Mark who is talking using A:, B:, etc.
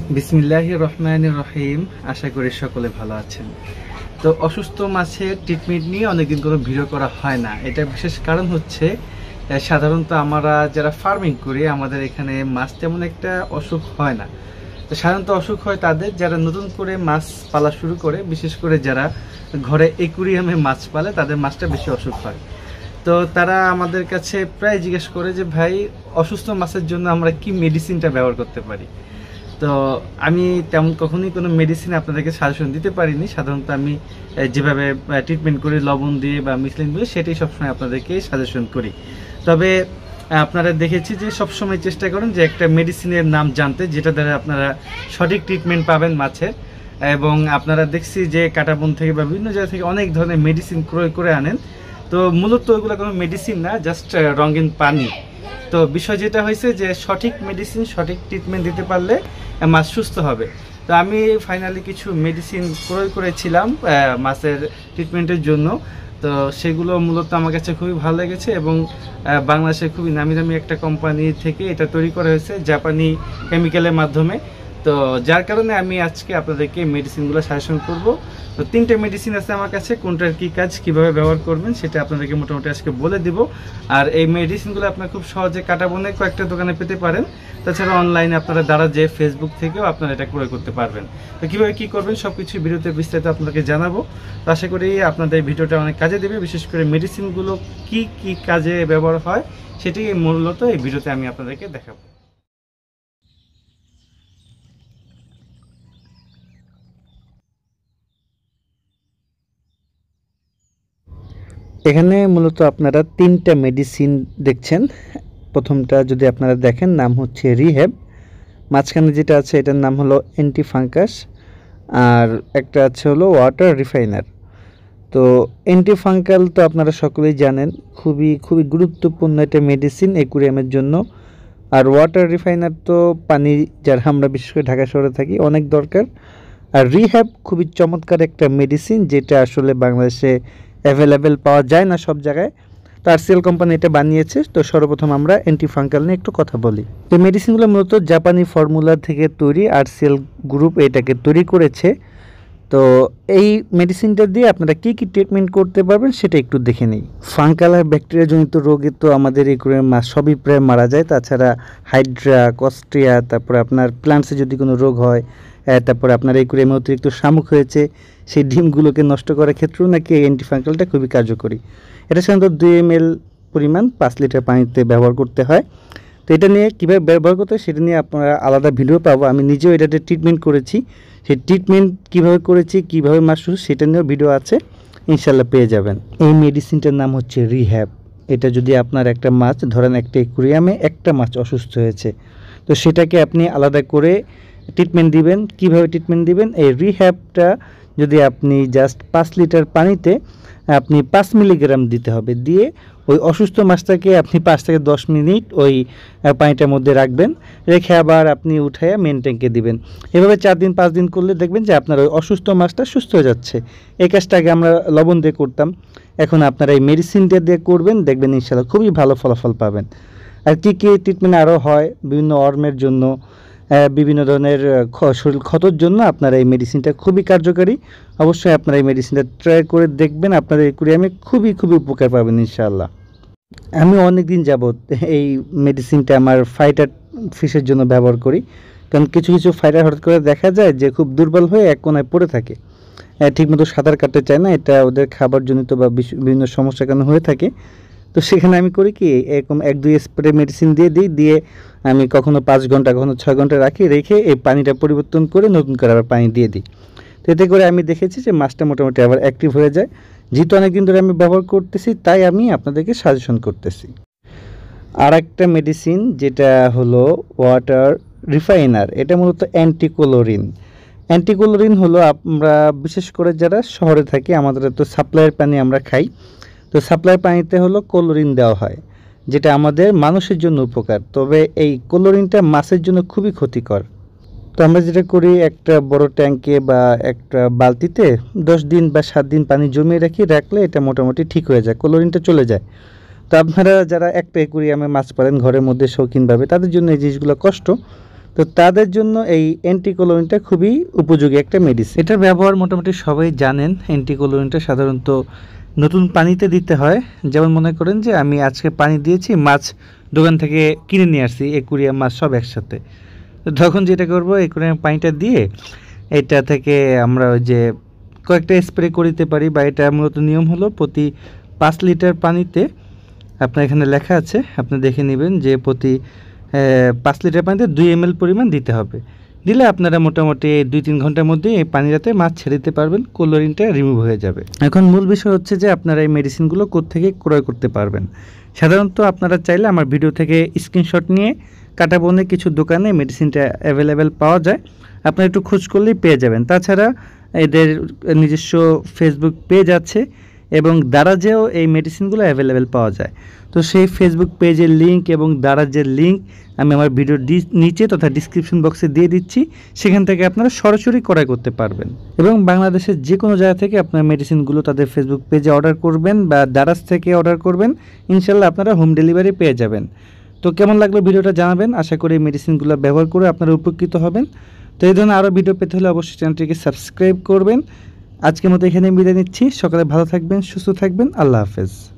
A: বিসমিল্লাহির রহমানির রহিম। আশা করি সকলে ভালো আছেন। তো অসুস্থ মাছের ট্রিটমেন্ট নিয়ে অনেকদিন কোনো ভিডিও করা হয় না। এটা বিশেষ কারণ হচ্ছে সাধারণত আমরা যারা ফার্মিং করি আমাদের এখানে মাছ তেমন একটা অসুখ হয় না। তো সাধারণত অসুখ হয় তাদের যারা নতুন করে মাছ পালা শুরু করে, বিশেষ করে যারা ঘরে অ্যাকুরিয়ামে মাছ পালে তাদের মাছটা বেশি অসুখ হয়। তো তারা আমাদের কাছে প্রায় জিজ্ঞেস করে যে ভাই, অসুস্থ মাছের জন্য আমরা কি মেডিসিনটা ব্যবহার করতে পারি। তো আমি তেমন কখনোই কোনো মেডিসিন আপনাদেরকে সাজেশন দিতে পারিনি। সাধারণত আমি যেভাবে ট্রিটমেন্ট করি লবণ দিয়ে বা মিসলিন দিয়ে, সেটাই সবসময় আপনাদেরকে সাজেশন করি। তবে আপনারা দেখেছি যে সবসময় চেষ্টা করেন যে একটা মেডিসিনের নাম জানতে, যেটা দ্বারা আপনারা সঠিক ট্রিটমেন্ট পাবেন মাছের। এবং আপনারা দেখছি যে কাটাবন থেকে বা বিভিন্ন জায়গা থেকে অনেক ধরনের মেডিসিন ক্রয় করে আনেন। তো মূলত ওইগুলো কোনো মেডিসিন না, জাস্ট রঙিন পানি। তো বিষয় যেটা হয়েছে যে সঠিক মেডিসিন সঠিক ট্রিটমেন্ট দিতে পারলে মাছ সুস্থ হবে। তো আমি ফাইনালি কিছু মেডিসিন ক্রয় করেছিলাম মাছের ট্রিটমেন্টের জন্য। তো সেগুলো মূলত আমার কাছে খুবই ভালো লেগেছে এবং বাংলাদেশের খুবই নামি দামি একটা কোম্পানি থেকে এটা তৈরি করা হয়েছে জাপানি কেমিক্যালের মাধ্যমে। তো যার কারণে আমি আজকে আপনাদেরকে মেডিসিনগুলো সাজেশন করব। তো 3টে মেডিসিন আছে আমার কাছে, কোনটার কি কাজ, কিভাবে ব্যবহার করবেন সেটা আপনাদেরকে মোটামুটি আজকে বলে দিব। আর এই মেডিসিনগুলো আপনারা খুব সহজে কাটাবনে কয়েকটা দোকানে পেতে পারেন। তাছাড়া অনলাইনে আপনারা দারাজে ফেসবুক থেকেও আপনারা এটা ক্রয় করতে পারবেন। তো কীভাবে কী করবেন সব কিছু ভিডিওতে বিস্তারিত আপনাদেরকে জানাবো। তো আশা করি আপনাদের ভিডিওটা অনেক কাজে দেবে, বিশেষ করে মেডিসিনগুলো কি কি কাজে ব্যবহার হয় সেটি মূলত এই ভিডিওতে আমি আপনাদেরকে দেখাবো। এখানে মূলত আপনারা 3টা মেডিসিন দেখছেন। প্রথমটা যদি আপনারা দেখেন নাম হচ্ছে রিহ্যাব, মাঝখানে যেটা আছে এটার নাম হলো অ্যান্টিফাঙ্গাস, আর একটা আছে হলো ওয়াটার রিফাইনার। তো অ্যান্টিফাঙ্গাল তো আপনারা সকলেই জানেন, খুবই খুবই গুরুত্বপূর্ণ একটা মেডিসিন অ্যাকুরিয়ামের জন্য। আর ওয়াটার রিফাইনার তো পানি যারা আমরা বিশেষ করে ঢাকা শহরে থাকি অনেক দরকার। আর রিহ্যাব খুবই চমৎকার একটা মেডিসিন, যেটা আসলে বাংলাদেশে অ্যাভেলেবেল পাওয়া যায় না সব জায়গায়। তো আরসিএল কোম্পানি এটা বানিয়েছে। তো সর্বপ্রথম আমরা অ্যান্টিফাঙ্গাল নিয়ে একটু কথা বলি। এই মেডিসিনগুলো মূলত জাপানি ফর্মুলা থেকে তৈরি, আরসিএল গ্রুপ এটাকে তৈরি করেছে। তো এই মেডিসিনটা দিয়ে আপনারা কী কী ট্রিটমেন্ট করতে পারবেন সেটা একটু দেখে নিই। ফাঙ্গাল আর ব্যাকটেরিয়াজনিত রোগে তো আমাদের এই করে মাছ সবই প্রায় মারা যায়। তাছাড়া হাইড্রা, কস্ট্রিয়া, তারপরে আপনার প্লান্টসে যদি কোনো রোগ হয়, তারপরে আপনার এই করে অতিরিক্ত শামুক হয়েছে, সেই ডিমগুলোকে নষ্ট করার ক্ষেত্রেও নাকি এই অ্যান্টিফাঙ্গালটা খুবই কার্যকরী। এটা সাধারণত 2 ml পরিমাণ 5 লিটার পানিতে ব্যবহার করতে হয়। তো এটা নিয়ে কীভাবে ব্যবহার করতে হয় সেটা নিয়ে আপনারা আলাদা ভিডিও পাবো। আমি নিজেও এটাতে ট্রিটমেন্ট করেছি, সেই ট্রিটমেন্ট কীভাবে করেছি, কীভাবে মাছ সুস্থ, সেটা নিয়েও ভিডিও আছে, ইনশাল্লাহ পেয়ে যাবেন। এই মেডিসিনটার নাম হচ্ছে রিহ্যাব। এটা যদি আপনার একটা মাছ ধরেন একটা অ্যাকুরিয়ামে একটা মাছ অসুস্থ হয়েছে, তো সেটাকে আপনি আলাদা করে ট্রিটমেন্ট দিবেন। কিভাবে ট্রিটমেন্ট দিবেন, এই রিহ্যাবটা যদি আপনি জাস্ট 5 লিটার পানিতে আপনি 5 মিলিগ্রাম দিতে হবে, দিয়ে ওই অসুস্থ মাছটাকে আপনি 5 থেকে 10 মিনিট ওই পানিটার মধ্যে রাখবেন, রেখে আবার আপনি উঠাইয়া মেন ট্যাঙ্কে দিবেন। এভাবে 4 দিন 5 দিন করলে দেখবেন যে আপনার ওই অসুস্থ মাছটা সুস্থ হয়ে যাচ্ছে। এই কাজটা আগে আমরা লবণ দিয়ে করতাম, এখন আপনারা এই মেডিসিনটা দিয়ে করবেন, দেখবেন ইনশাআল্লাহ খুবই ভালো ফলাফল পাবেন। আর কী কী ট্রিটমেন্ট আরও হয়, বিভিন্ন অর্মের জন্য, বিভিন্ন ধরনের শরীর ক্ষতর জন্য আপনারা এই মেডিসিনটা খুবই কার্যকারী। অবশ্যই আপনারা এই মেডিসিনটা ট্রাই করে দেখবেন, আপনারা অ্যাকুরিয়ামে খুবই খুবই উপকার পাবেন ইনশাআল্লাহ। আমি অনেক দিন যাবত এই মেডিসিনটা আমার ফাইটার ফিশের জন্য ব্যবহার করি, কারণ কিছু কিছু ফাইটার হঠাৎ করে দেখা যায় যে খুব দুর্বল হয়ে এক কোনায় পড়ে থাকে, ঠিকমতো সাঁতার কাটতে চায় না। এটা ওদের খাবার জনিত বা বিভিন্ন সমস্যার কারণে হয়ে থাকে। তো সেখানে আমি করি কি, এরকম 1-2 স্প্রে মেডিসিন দিয়ে দিই, দিয়ে আমি কখনো 5 ঘন্টা কখনো 6 ঘন্টা রাখি, রেখে এই পানিটা পরিবর্তন করে নতুন করে আবার পানি দিয়ে দিই। তো এতে করে আমি দেখেছি যে মাছটা মোটামুটি আবার অ্যাক্টিভ হয়ে যায়। যেহেতু অনেকদিন ধরে আমি ব্যবহার করতেছি, তাই আমি আপনাদেরকে সাজেশন করতেছি। আর একটা মেডিসিন যেটা হলো ওয়াটার রিফাইনার, এটা মূলত অ্যান্টিক্লোরিন। অ্যান্টিক্লোরিন হলো আমরা বিশেষ করে যারা শহরে থাকি, আমাদের তো সাপ্লাইয়ের পানি আমরা খাই, তো সাপ্লাই পানিতে হলো ক্লোরিন দেওয়া হয়, যেটা আমাদের মানুষের জন্য উপকার। তবে এই ক্লোরিনটা মাছের জন্য খুবই ক্ষতিকর। তো আমরা যেটা করি, একটা বড় ট্যাঙ্কে বা একটা বালতিতে 10 দিন বা 7 দিন পানি জমিয়ে রাখলে এটা মোটামুটি ঠিক হয়ে যায়, ক্লোরিনটা চলে যায়। তো আপনারা যারা একটা অ্যাকুরিয়ামে মাছ পালেন ঘরের মধ্যে শৌখিনভাবে, তাদের জন্য এই জিনিসগুলো কষ্ট। তো তাদের জন্য এই অ্যান্টিকোলোনিনটা খুবই উপযোগী একটা মেডিসিন। এটার ব্যবহার মোটামুটি সবাই জানেন। অ্যান্টিকোলোনিনটা সাধারণত নতুন পানিতে দিতে হয়। যেমন মনে করেন যে আমি আজকে পানি দিয়েছি, মাছ দোকান থেকে কিনে নিয়ে আসছি, একুরিয়াম মাছ সব একসাথে। তো তখন যেটা করবো, একুরিয়াম পানিটা দিয়ে এটা থেকে আমরা ওই যে কয়েকটা স্প্রে করিতে পারি, বা এটা মূলত নিয়ম হলো প্রতি 5 লিটার পানিতে, আপনার এখানে লেখা আছে, আপনি দেখে নেবেন যে প্রতি 5 লিটার পানিতে 2 ml পরিমাণ দিতে হবে। দিলে আপনারা মোটামুটি 2-3 ঘন্টার মধ্যে এই পানিটাতে মাছ ছেড়ে দিতে পারবেন, ক্লোরিনটা রিমুভ হয়ে যাবে। এখন মূল বিষয় হচ্ছে যে আপনারা এই মেডিসিনগুলো কোত্থেকে ক্রয় করতে পারবেন। সাধারণত আপনারা চাইলে আমার ভিডিও থেকে স্ক্রিনশট নিয়ে কাটাবনে কিছু দোকানে মেডিসিনটা অ্যাভেলেবেল পাওয়া যায়, আপনারা একটু খোঁজ করলেই পেয়ে যাবেন। তাছাড়া এদের নিজস্ব ফেসবুক পেজ আছে এবং দারাজেও এই মেডিসিনগুলো অ্যাভেলেবেল পাওয়া যায়। তো সেই ফেসবুক পেজের লিঙ্ক এবং দারাজের লিঙ্ক আমি আমার ভিডিওর নিচে তথা ডিসক্রিপশন বক্সে দিয়ে দিচ্ছি, সেখান থেকে আপনারা সরাসরি ক্রয় করতে পারবেন। এবং বাংলাদেশের যে কোনো জায়গা থেকে আপনার মেডিসিনগুলো তাদের ফেসবুক পেজে অর্ডার করবেন বা দারাজ থেকে অর্ডার করবেন, ইনশাল্লাহ আপনারা হোম ডেলিভারি পেয়ে যাবেন। তো কেমন লাগলো ভিডিওটা জানাবেন। আশা করি এই মেডিসিনগুলো ব্যবহার করে আপনারা উপকৃত হবেন। তো এই ধরনের আরও ভিডিও পেতে হলে অবশ্যই চ্যানেলটিকে সাবস্ক্রাইব করবেন। আজকের মতো এখানে বিদায় নিচ্ছি। সকালে ভালো থাকবেন, সুস্থ থাকবেন। আল্লাহ হাফেজ।